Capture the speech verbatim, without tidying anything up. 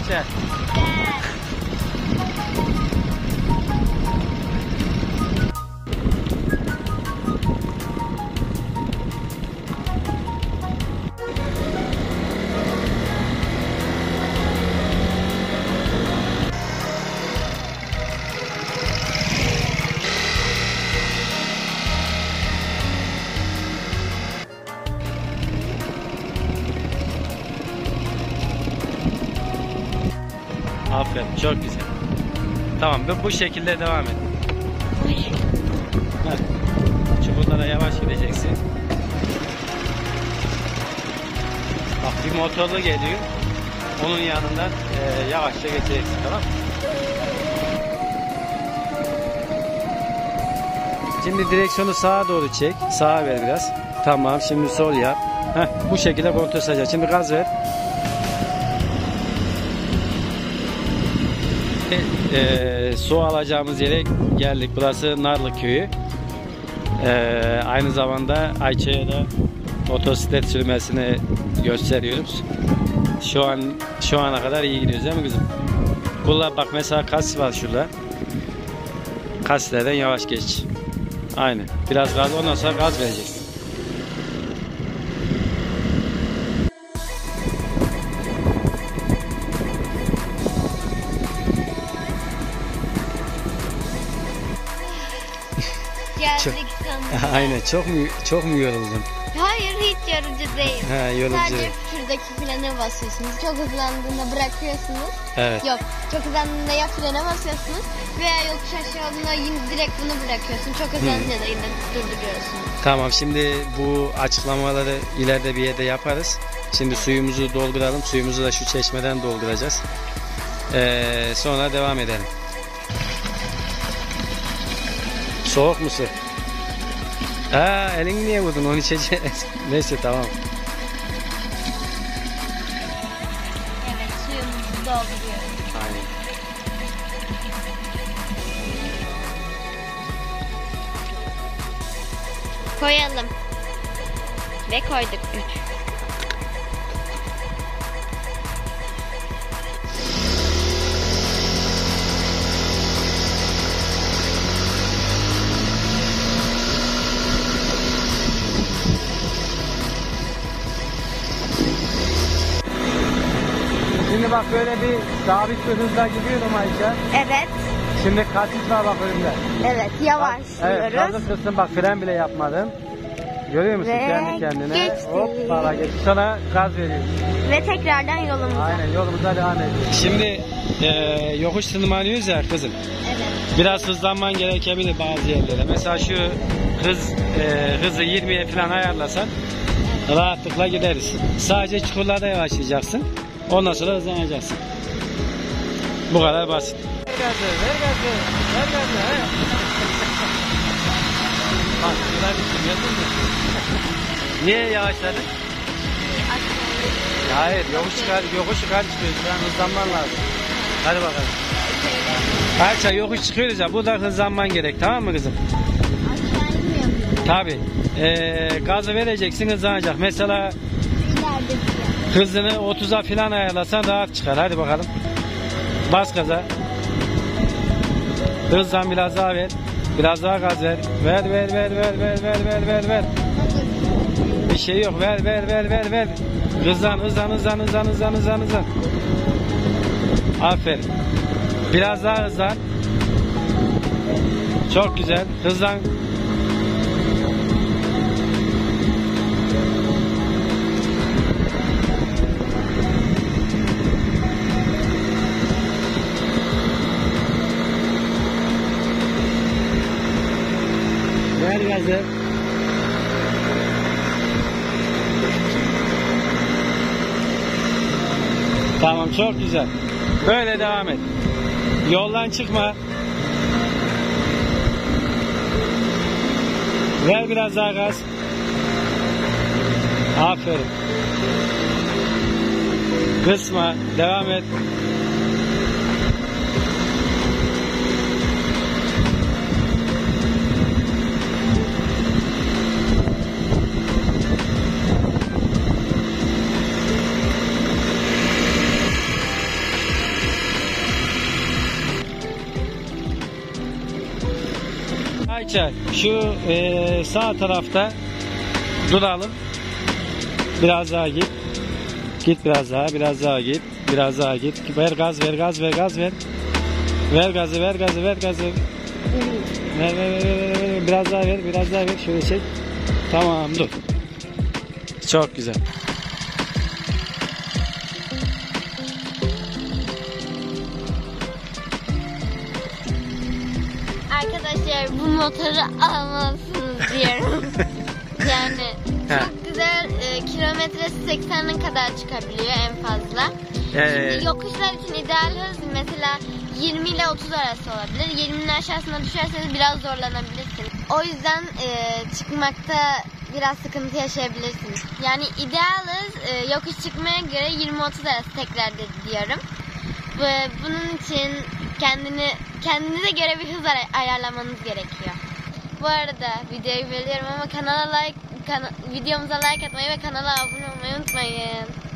gençler. Aferin, çok güzel. Tamam, bu şekilde devam et. Hadi. Çukurlara yavaş gideceksin. Bak, bir motorlu geliyor. Onun yanından e, yavaşça geçeceksin, tamam mı? Şimdi direksiyonu sağa doğru çek. Sağa ver biraz. Tamam, şimdi sol yap. Heh, bu şekilde kontrol sadece. Şimdi gaz ver. E, su alacağımız yere geldik. Burası Narlı Köyü. E, aynı zamanda Ayça'ya da motosiklet sürmesini gösteriyoruz. Şu an şu ana kadar iyi gidiyoruz değil mi kızım? Kullan bak, mesela kas var şurada. Kaslerden yavaş geç. Aynen. Biraz gaz, ondan sonra gaz vereceksin. Geldik sanırım. Aynen, çok mu çok mu yoruldun? Hayır, hiç yorucu değil. Ha, yorucu. Sadece şuradaki frene basıyorsunuz. Çok hızlandığında bırakıyorsunuz. Evet. Yok, çok hızlandığında ya frene basıyorsunuz veya yokuş aşağıdığında yine direkt bunu bırakıyorsun. Çok hızlanınca da yine durduruyorsun. Tamam, şimdi bu açıklamaları ileride bir yerde yaparız. Şimdi suyumuzu dolduralım. Suyumuzu da şu çeşmeden dolduracağız. Ee, sonra devam edelim. Soğuk mu su? Aa, elini niye vurdun? Onu içeceğiz. Neyse, tamam. Evet, suyumuzu dolduruyoruz. Aynen. Koyalım. Ve koyduk. Üç. Şimdi bak, böyle bir sabit bir hızla gidiyorum Ayça. Evet. Şimdi kasis var bak önümde. Evet, yavaş Evet, yürüyoruz. gazı kıstın bak, fren bile yapmadın. Görüyor musun? Ve Kendi kendine. geçtik. Hop, para geçti. Sonra gaz veriyorsun. Ve tekrardan yolumuza. Aynen, yolumuza devam ediyoruz. Şimdi e, yokuş tırmanıyoruz ya kızım. Evet. Biraz hızlanman gerekebilir bazı yerlere. Mesela şu hız e, hızı yirmiye falan ayarlasan rahatlıkla gideriz. Sadece çukurlarda yavaşlayacaksın. Ondan sonra hızlanacaksın. Bu kadar basit. Ver gazı, ver gazı, ver gazı. He. Bak, şurada bir gördün mü? Niye yavaşladın? Hayır, yokuş yukarı, yokuş yukarı çıkıyoruz. Şu an hızlanman lazım. Hadi bakalım. Ayça, yokuş çıkıyoruz ya, burada hızlanman gerek, tamam mı kızım? Aşağı inmiyor. Tabii. Ee, gazı vereceksin, hızlanacak. Mesela İleride bir hızını otuza falan ayarlasan rahat çıkar. Hadi bakalım. Bas gaza. Hızlan, biraz daha ver. Biraz daha gaz ver. Ver ver ver ver ver ver ver ver ver. Bir şey yok. Ver ver ver ver ver. Hızlan hızlan hızlan hızlan hızlan hızlan hızlan. Aferin. Biraz daha hızlan. Çok güzel. Hızlan. Ver gazı. Tamam, çok güzel. Böyle devam et. Yoldan çıkma. Ver biraz daha gaz. Aferin. Kısma. Devam et. Ayça şu e, sağ tarafta duralım. Biraz daha git. Git biraz daha, biraz daha git. Biraz daha git. Ver gaz, ver gaz, ver gaz, ver. Ver gazı, ver gazı, ver gazı. Ver, ver, ver, ver, ver. Biraz daha ver, biraz daha ver. Şöyle çek. Tamam, dur. Çok güzel. Arkadaşlar bu motoru almalısınız diyorum. Yani çok güzel, e, kilometresi seksen'e kadar çıkabiliyor en fazla. Ee, Yokuşlar için ideal hız mesela yirmi ile otuz arası olabilir. yirminin aşağısına düşerseniz biraz zorlanabilirsiniz. O yüzden e, çıkmakta biraz sıkıntı yaşayabilirsiniz. Yani ideal hız e, yokuş çıkmaya göre yirmi otuz arası tekrar diyorum. Ve bunun için kendini kendinize göre bir hız ayarlamanız gerekiyor. Bu arada videoyu bölüyorum ama kanala like, kana, videomuza like atmayı ve kanala abone olmayı unutmayın.